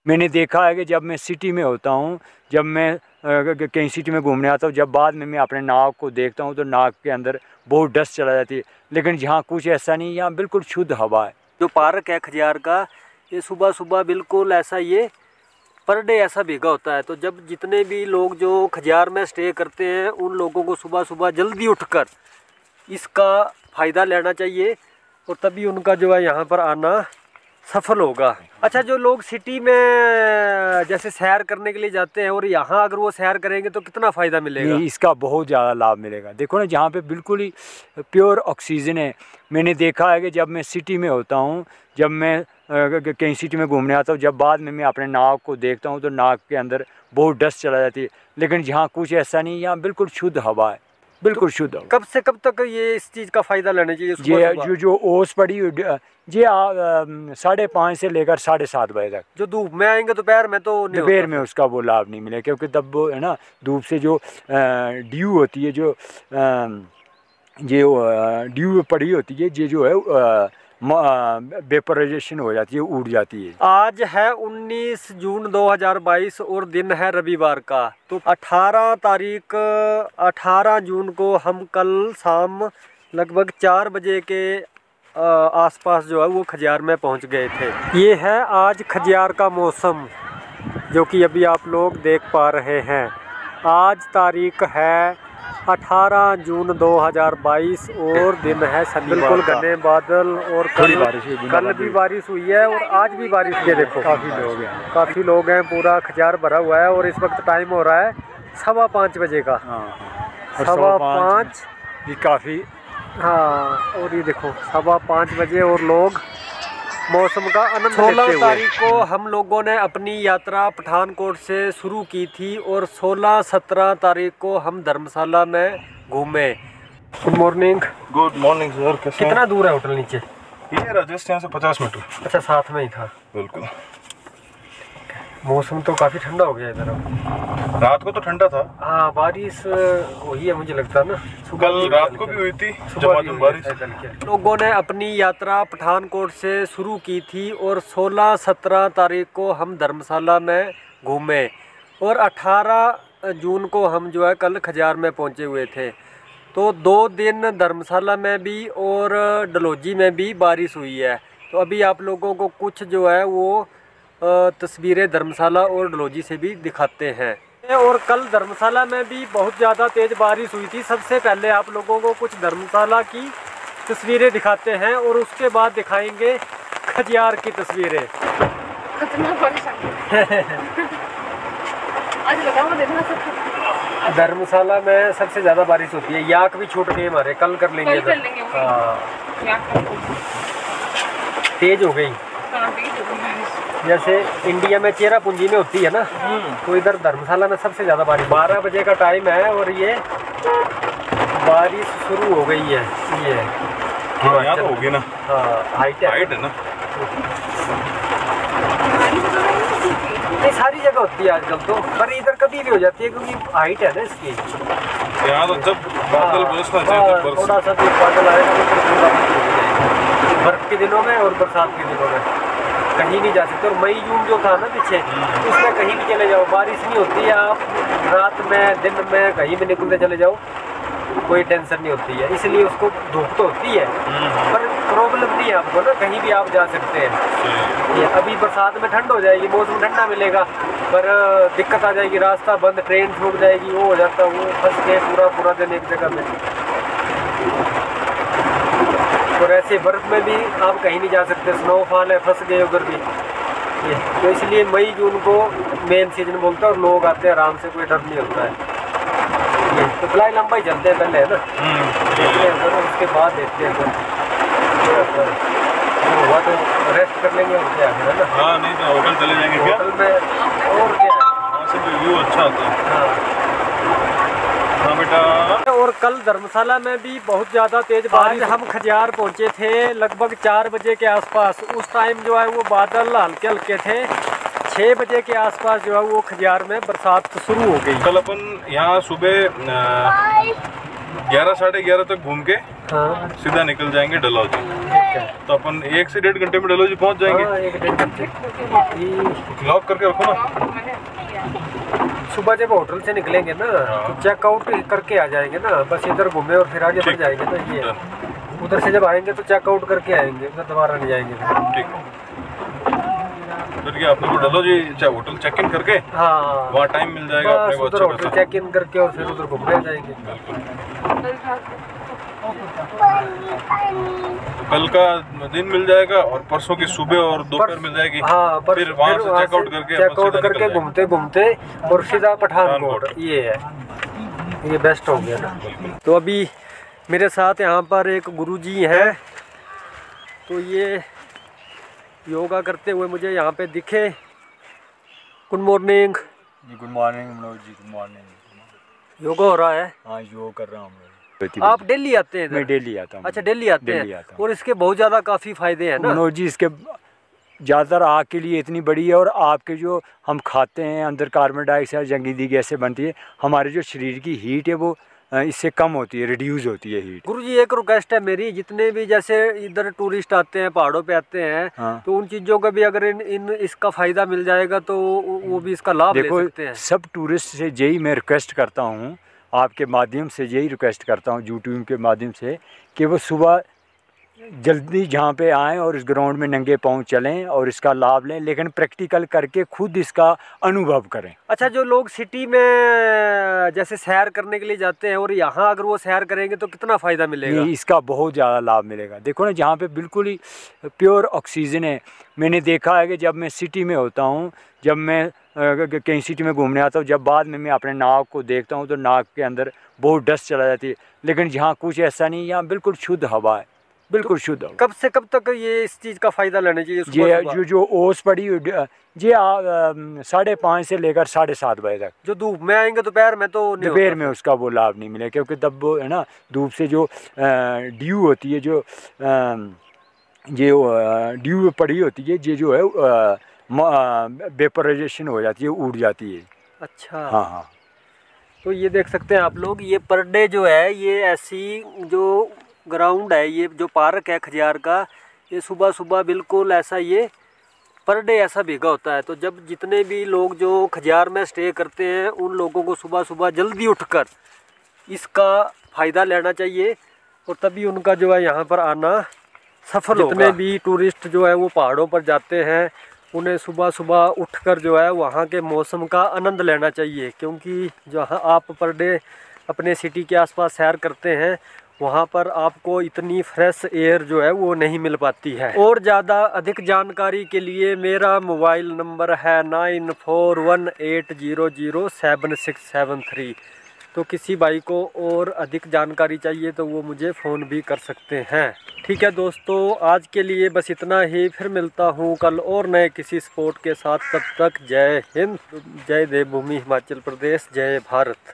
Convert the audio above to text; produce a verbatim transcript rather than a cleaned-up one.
मैंने देखा है कि जब मैं सिटी में होता हूँ, जब मैं कहीं सिटी में घूमने आता हूँ, जब बाद में मैं अपने नाक को देखता हूँ तो नाक के अंदर बहुत डस्ट चला जाती है। लेकिन यहाँ कुछ ऐसा नहीं, यहाँ बिल्कुल शुद्ध हवा है। जो पार्क है खजियार का, ये सुबह सुबह बिल्कुल ऐसा ये पर डे ऐसा भीगा होता है। तो जब जितने भी लोग जो खजियार में स्टे करते हैं उन लोगों को सुबह सुबह जल्दी उठकर इसका फ़ायदा लेना चाहिए और तभी उनका जो है यहाँ पर आना सफल होगा। अच्छा, जो लोग सिटी में जैसे सैर करने के लिए जाते हैं और यहाँ अगर वो सैर करेंगे तो कितना फ़ायदा मिलेगा? इसका बहुत ज़्यादा लाभ मिलेगा। देखो ना, जहाँ पे बिल्कुल ही प्योर ऑक्सीजन है। मैंने देखा है कि जब मैं सिटी में होता हूँ, जब मैं कहीं सिटी में घूमने आता हूँ, जब बाद में मैं अपने नाक को देखता हूँ तो नाक के अंदर बहुत डस्ट चला जाती है। लेकिन यहाँ कुछ ऐसा नहीं, यहाँ बिल्कुल शुद्ध हवा है, बिल्कुल तो शुद्ध। कब से कब तक ये इस चीज़ का फ़ायदा लेना चाहिए? ये जो जो ओस पड़ी ये साढ़े पाँच से लेकर साढ़े सात बजे तक। जो धूप में आएंगे दोपहर में तो दोपहर में उसका वो लाभ नहीं मिलेगा, क्योंकि तब वो है ना, धूप से जो ड्यू होती है, जो ये ड्यू पड़ी होती है, ये जो है वेपराइजेशन हो जाती है, उड़ जाती है। आज है उन्नीस जून दो हज़ार बाईस और दिन है रविवार का। तो अठारह तारीख अठारह जून को हम कल शाम लगभग चार बजे के आसपास जो है वो खजियार में पहुंच गए थे। ये है आज खजियार का मौसम जो कि अभी आप लोग देख पा रहे हैं। आज तारीख है अठारह जून दो हज़ार बाईस और दिन है शनिवार। बिल्कुल घने बादल और कल बारिश हुई, कल भी बारिश हुई है और आज भी बारिश के देखो काफ़ी लोग हैं काफ़ी लोग हैं पूरा खजियार भरा हुआ है। और इस वक्त टाइम हो रहा है सवा पाँच बजे का। हाँ, सवा पाँच भी काफ़ी। हाँ, और ये देखो सवा पाँच बजे और लोग मौसम का आनंद लेते हुए। सोलह तारीख को हम लोगों ने अपनी यात्रा पठानकोट से शुरू की थी और सोलह सत्रह तारीख को हम धर्मशाला में घूमे। Good morning. Good morning sir. कैसे? कितना दूर है होटल नीचे? ये राजस्थान से पचास मीटर। अच्छा, साथ में ही था। बिल्कुल। मौसम तो काफ़ी ठंडा हो गया इधर अब। रात को तो ठंडा था। हाँ, बारिश हुई है मुझे लगता है ना। कल रात को भी हुई थी झमाझम बारिश। लोगों ने अपनी यात्रा पठानकोट से शुरू की थी और सोलह सत्रह तारीख को हम धर्मशाला में घूमे और अठारह जून को हम जो है कल खजियार में पहुंचे हुए थे। तो दो दिन धर्मशाला में भी और डलहौजी में भी बारिश हुई है। तो अभी आप लोगों को कुछ जो है वो तस्वीरें धर्मशाला और डलहौजी से भी दिखाते हैं। और कल धर्मशाला में भी बहुत ज़्यादा तेज़ बारिश हुई थी। सबसे पहले आप लोगों को कुछ धर्मशाला की तस्वीरें दिखाते हैं और उसके बाद दिखाएंगे खजियार की तस्वीरें। धर्मशाला में सबसे ज़्यादा बारिश होती है। याक भी छूट गए हमारे, कल कर लेंगे। हाँ, तेज हो गई जैसे इंडिया में चेरापूंजी में होती है ना, तो इधर धर्मशाला में सबसे ज़्यादा बारिश। बारह बजे का टाइम है और ये बारिश शुरू हो गई है। ये हाँ, यहाँ तो होगी ना। हाँ, हाइट है, हाइट है ना। ये सारी जगह होती है आजकल तो, पर इधर कभी भी हो जाती है क्योंकि हाइट है ना इसकी। यहाँ तो जब बादल बरसना चाहिए तो थोड़ा सा भी बादल आएगा तो बर्फ के दिनों में और बरसात के दिनों में कहीं नहीं जा सकते। और मई जून जो था ना पीछे, उसमें कहीं भी चले जाओ बारिश नहीं होती है। आप रात में दिन में कहीं भी निकलते चले जाओ, कोई टेंशन नहीं होती है। इसलिए उसको धूप तो होती है पर प्रॉब्लम नहीं है आपको ना, कहीं भी आप जा सकते हैं। ये अभी बरसात में ठंड हो जाएगी, मौसम ठंडा मिलेगा पर दिक्कत आ जाएगी, रास्ता बंद, ट्रेन छूट जाएगी, वो हो जाता है, वो फंस गए पूरा पूरा दिन एक जगह में। और ऐसे बर्फ़ में भी आप कहीं नहीं जा सकते, स्नोफॉल है, फंस गए उधर भी। ये तो इसलिए मई जून को मेन सीजन बोलते हैं और लोग आते हैं आराम से, कोई डर नहीं होता है। ये तो फिलहाल लंबा ही चलते हैं पहले है ना, देखते हैं उधर, उसके बाद देखते हैं उधर हुआ तो रेस्ट कर लेंगे और क्या है ना। हाँ, नहीं तो होटल चले जाएंगे। होटल में और क्या है, वहाँ से भी व्यू अच्छा आता है। हाँ हाँ बेटा। और कल धर्मशाला में भी बहुत ज़्यादा तेज़ बारिश। हम खजियार पहुँचे थे लगभग चार बजे के आसपास। उस टाइम जो है वो बादल हल्के हल्के थे। छः बजे के आसपास जो है वो खजियार में बरसात शुरू हो गई। कल अपन यहाँ सुबह ग्यारह साढ़े ग्यारह तक घूम के हाँ। सीधा निकल जाएंगे डलहौजी। ठीक है। तो अपन एक से डेढ़ घंटे में डलहौजी पहुंच जाएंगे। हाँ, एक डेढ़ घंटे। लॉक करके रखो ना। सुबह जब होटल से निकलेंगे ना तो चेकआउट करके आ जाएंगे ना, बस इधर घूमे और फिर आगे बढ़ जाएंगे ना। ये उधर से जब आएंगे तो चेकआउट करके आएंगे, उधर दोबारा नहीं जाएंगे। ठीक है, फिर क्या अपने को डलहौजी चाहे होटल चेक इन करके, हाँ वहाँ टाइम मिल जाएगा अपने को। उधर अच्छा होटल चेक इन करके और फिर उधर घूमने जाएंगे। तो कल का दिन मिल जाएगा और परसों की सुबह और दोपहर मिल जाएगी। हाँ, पर फिर वहाँ से चेकआउट करके चेकआउट करके घूमते घूमते और सीधा पठानकोट। ये है, ये बेस्ट हो गया ना। तो अभी मेरे साथ यहाँ पर एक गुरुजी हैं, तो ये योगा करते हुए मुझे यहाँ पे दिखे। Good morning. Good morning Manoj ji, good morning. Yoga हो रहा है? हाँ, योग कर रहा हूँ। आप डेली आते हैं इधर? मैं डेली आता हूँ। अच्छा, डेली आते डेली हैं। आता हूँ। और इसके बहुत ज़्यादा काफ़ी फायदे हैं ना मनोज जी। इसके ज़्यादातर आग के लिए इतनी बड़ी है, और आपके जो हम खाते हैं अंदर कार्बन डाइऑक्साइड जंगली गैसें बनती है, हमारे जो शरीर की हीट है वो इससे कम होती है, रिड्यूस होती है हीट। गुरुजी एक रिक्वेस्ट है मेरी, जितने भी जैसे इधर टूरिस्ट आते हैं, पहाड़ों पे आते हैं, हाँ। तो उन चीज़ों का भी अगर इन, इन इसका फ़ायदा मिल जाएगा तो वो भी इसका लाभ ले सकते हैं। सब टूरिस्ट से यही मैं रिक्वेस्ट करता हूँ, आपके माध्यम से यही रिक्वेस्ट करता हूँ, यूट्यूब के माध्यम से, कि वो सुबह जल्दी जहाँ पे आएँ और इस ग्राउंड में नंगे पाँव चलें और इसका लाभ लें, लेकिन प्रैक्टिकल करके खुद इसका अनुभव करें। अच्छा, जो लोग सिटी में जैसे सैर करने के लिए जाते हैं और यहाँ अगर वो सैर करेंगे तो कितना फ़ायदा मिलेगा? इसका बहुत ज़्यादा लाभ मिलेगा। देखो ना, जहाँ पे बिल्कुल ही प्योर ऑक्सीजन है। मैंने देखा है कि जब मैं सिटी में होता हूँ, जब मैं कहीं सिटी में घूमने आता हूँ, जब बाद में मैं अपने नाक को देखता हूँ तो नाक के अंदर बहुत डस्ट चला जाती है, लेकिन यहाँ कुछ ऐसा नहीं, यहाँ बिल्कुल शुद्ध हवा है, बिल्कुल शुद्ध हवा। कब से कब तक ये इस चीज़ का फ़ायदा लेना चाहिए? ये जो जो ओस पड़ी ये साढ़े पाँच से लेकर साढ़े सात बजे तक। जो धूप में आएंगे दोपहर में तो दोपहर में उसका वो लाभ नहीं मिलेगा, क्योंकि तब वो है ना, धूप से जो ड्यू होती है, जो ये ड्यू पड़ी होती है, ये जो है वेपराइजेशन हो जाती है, उड़ जाती है। अच्छा, हाँ हाँ। तो ये देख सकते हैं आप लोग, ये पर डे जो है, ये ऐसी जो ग्राउंड है, ये जो पार्क है खजियार का, ये सुबह सुबह बिल्कुल ऐसा ये पर डे ऐसा भीगा होता है। तो जब जितने भी लोग जो खजियार में स्टे करते हैं, उन लोगों को सुबह सुबह जल्दी उठकर इसका फ़ायदा लेना चाहिए, और तभी उनका जो है यहाँ पर आना सफल होगा। जितने भी टूरिस्ट जो है वो पहाड़ों पर जाते हैं, उन्हें सुबह सुबह उठकर जो है वहाँ के मौसम का आनंद लेना चाहिए, क्योंकि जहाँ आप पर डे अपने सिटी के आसपास सैर करते हैं, वहाँ पर आपको इतनी फ्रेश एयर जो है वो नहीं मिल पाती है। और ज़्यादा अधिक जानकारी के लिए मेरा मोबाइल नंबर है nine four one eight zero zero seven six seven three. तो किसी भाई को और अधिक जानकारी चाहिए तो वो मुझे फ़ोन भी कर सकते हैं। ठीक है दोस्तों, आज के लिए बस इतना ही। फिर मिलता हूँ कल और नए किसी स्पोर्ट के साथ। तब तक जय हिंद, जय देवभूमि हिमाचल प्रदेश, जय भारत।